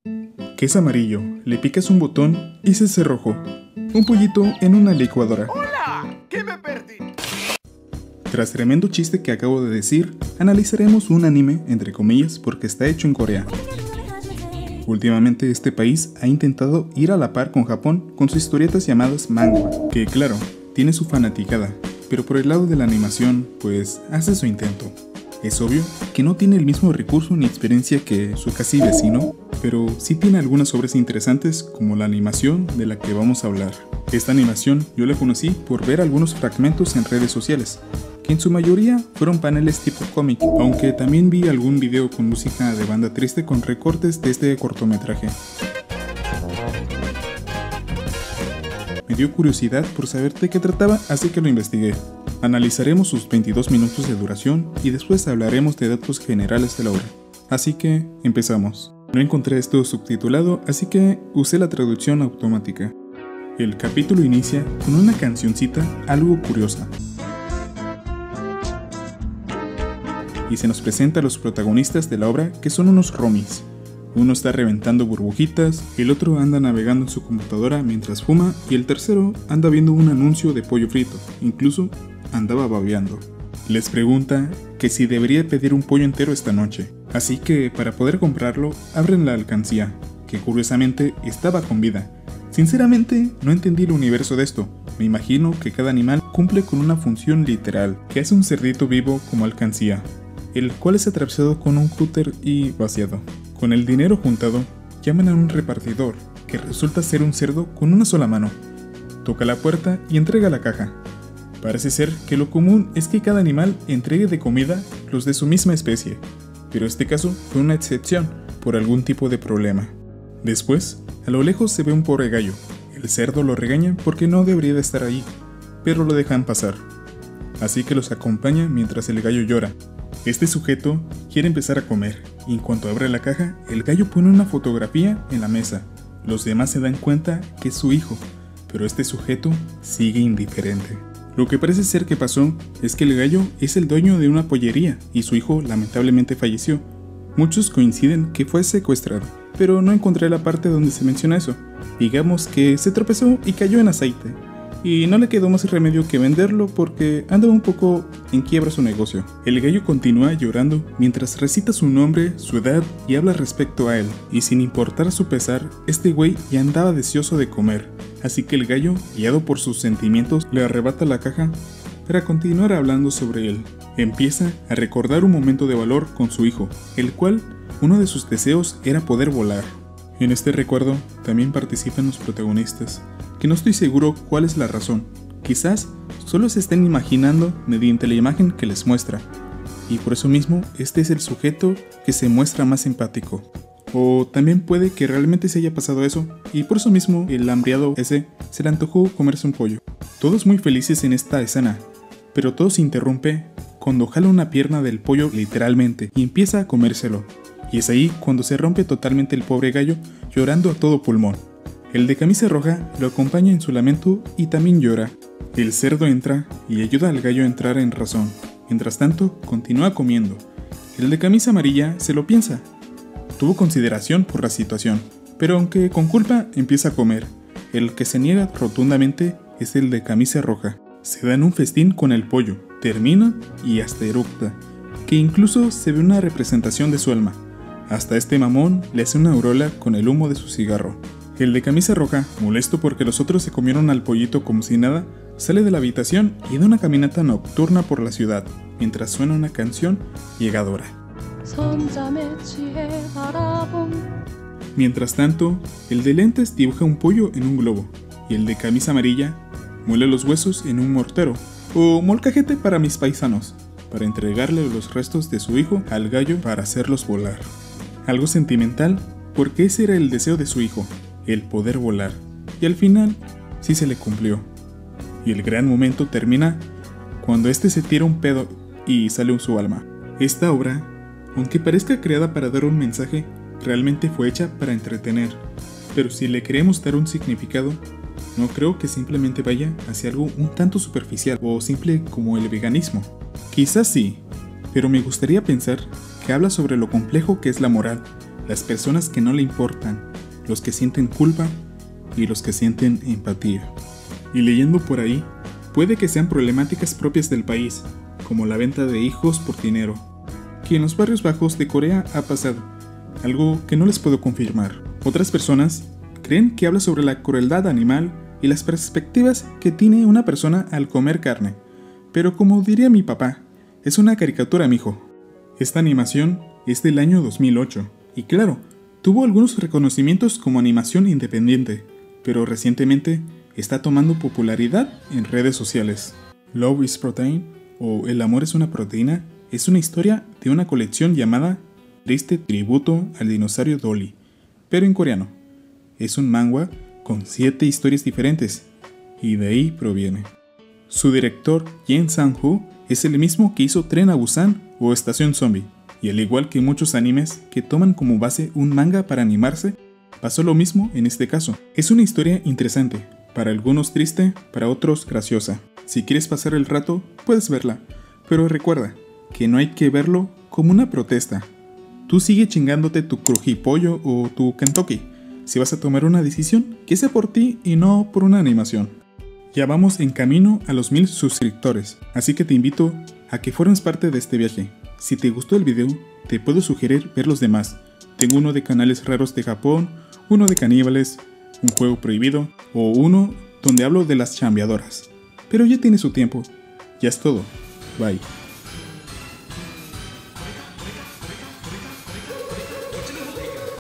Que es amarillo, le picas un botón y se hace rojo. Un pollito en una licuadora. ¡Hola! ¿Qué me perdí? Tras tremendo chiste que acabo de decir, analizaremos un anime, entre comillas, porque está hecho en Corea. Últimamente este país ha intentado ir a la par con Japón con sus historietas llamadas manga, que claro, tiene su fanaticada, pero por el lado de la animación, pues hace su intento. Es obvio que no tiene el mismo recurso ni experiencia que su casi vecino, pero sí tiene algunas obras interesantes como la animación de la que vamos a hablar. Esta animación yo la conocí por ver algunos fragmentos en redes sociales, que en su mayoría fueron paneles tipo cómic, aunque también vi algún video con música de banda triste con recortes de este cortometraje. Me dio curiosidad por saber de qué trataba, así que lo investigué. Analizaremos sus 22 minutos de duración y después hablaremos de datos generales de la obra. Así que, empezamos. No encontré esto subtitulado, así que usé la traducción automática. El capítulo inicia con una cancioncita algo curiosa. Y se nos presenta a los protagonistas de la obra, que son unos romis. Uno está reventando burbujitas, el otro anda navegando en su computadora mientras fuma y el tercero anda viendo un anuncio de pollo frito, incluso andaba babeando. Les pregunta que si debería pedir un pollo entero esta noche, así que para poder comprarlo abren la alcancía, que curiosamente estaba con vida. Sinceramente no entendí el universo de esto, me imagino que cada animal cumple con una función literal, que hace un cerdito vivo como alcancía, el cual es atravesado con un cúter y vaciado. Con el dinero juntado, llaman a un repartidor, que resulta ser un cerdo con una sola mano. Toca la puerta y entrega la caja. Parece ser que lo común es que cada animal entregue de comida los de su misma especie, pero este caso fue una excepción por algún tipo de problema. Después, a lo lejos se ve un pobre gallo. El cerdo lo regaña porque no debería de estar ahí, pero lo dejan pasar. Así que los acompaña mientras el gallo llora. Este sujeto quiere empezar a comer, y en cuanto abre la caja, el gallo pone una fotografía en la mesa. Los demás se dan cuenta que es su hijo, pero este sujeto sigue indiferente. Lo que parece ser que pasó es que el gallo es el dueño de una pollería y su hijo lamentablemente falleció. Muchos coinciden que fue secuestrado, pero no encontré la parte donde se menciona eso. Digamos que se tropezó y cayó en aceite, y no le quedó más remedio que venderlo porque andaba un poco en quiebra su negocio. El gallo continúa llorando mientras recita su nombre, su edad y habla respecto a él, y sin importar su pesar, este güey ya andaba deseoso de comer, así que el gallo, guiado por sus sentimientos, le arrebata la caja para continuar hablando sobre él. Empieza a recordar un momento de valor con su hijo, el cual uno de sus deseos era poder volar. En este recuerdo también participan los protagonistas, que no estoy seguro cuál es la razón. Quizás solo se estén imaginando mediante la imagen que les muestra, y por eso mismo este es el sujeto que se muestra más empático. O también puede que realmente se haya pasado eso, y por eso mismo el hambriado ese se le antojó comerse un pollo. Todos muy felices en esta escena, pero todo se interrumpe cuando jala una pierna del pollo literalmente y empieza a comérselo. Y es ahí cuando se rompe totalmente el pobre gallo, llorando a todo pulmón. El de camisa roja lo acompaña en su lamento y también llora. El cerdo entra y ayuda al gallo a entrar en razón. Mientras tanto, continúa comiendo. El de camisa amarilla se lo piensa. Tuvo consideración por la situación, pero aunque con culpa empieza a comer. El que se niega rotundamente es el de camisa roja. Se dan un festín con el pollo, termina y hasta eructa, que incluso se ve una representación de su alma. Hasta este mamón le hace una aureola con el humo de su cigarro. El de camisa roja, molesto porque los otros se comieron al pollito como si nada, sale de la habitación y da una caminata nocturna por la ciudad, mientras suena una canción llegadora. Mientras tanto, el de lentes dibuja un pollo en un globo, y el de camisa amarilla muele los huesos en un mortero, o molcajete para mis paisanos, para entregarle los restos de su hijo al gallo para hacerlos volar. Algo sentimental, porque ese era el deseo de su hijo, el poder volar, y al final sí se le cumplió. Y el gran momento termina cuando este se tira un pedo y sale su alma. Esta obra, aunque parezca creada para dar un mensaje, realmente fue hecha para entretener, pero si le queremos dar un significado, no creo que simplemente vaya hacia algo un tanto superficial o simple como el veganismo. Quizás sí, pero me gustaría pensar que habla sobre lo complejo que es la moral, las personas que no le importan, los que sienten culpa y los que sienten empatía. Y leyendo por ahí, puede que sean problemáticas propias del país, como la venta de hijos por dinero, que en los barrios bajos de Corea ha pasado, algo que no les puedo confirmar. Otras personas creen que habla sobre la crueldad animal y las perspectivas que tiene una persona al comer carne, pero como diría mi papá, es una caricatura, mijo. Esta animación es del año 2008, y claro, tuvo algunos reconocimientos como animación independiente, pero recientemente está tomando popularidad en redes sociales. Love is Protein, o El amor es una proteína, es una historia de una colección llamada Triste Tributo al Dinosaurio Dolly, pero en coreano. Es un manga con 7 historias diferentes, y de ahí proviene. Su director, Yen Sang-ho, es el mismo que hizo Tren a Busan o Estación Zombie, y al igual que muchos animes que toman como base un manga para animarse, pasó lo mismo en este caso. Es una historia interesante, para algunos triste, para otros graciosa. Si quieres pasar el rato, puedes verla, pero recuerda que no hay que verlo como una protesta. Tú sigue chingándote tu crujipollo o tu Kentucky. Si vas a tomar una decisión, que sea por ti y no por una animación. Ya vamos en camino a los 1000 suscriptores, así que te invito a que formes parte de este viaje. Si te gustó el video, te puedo sugerir ver los demás. Tengo uno de canales raros de Japón, uno de caníbales, un juego prohibido o uno donde hablo de las chambeadoras. Pero ya tiene su tiempo. Ya es todo. Bye.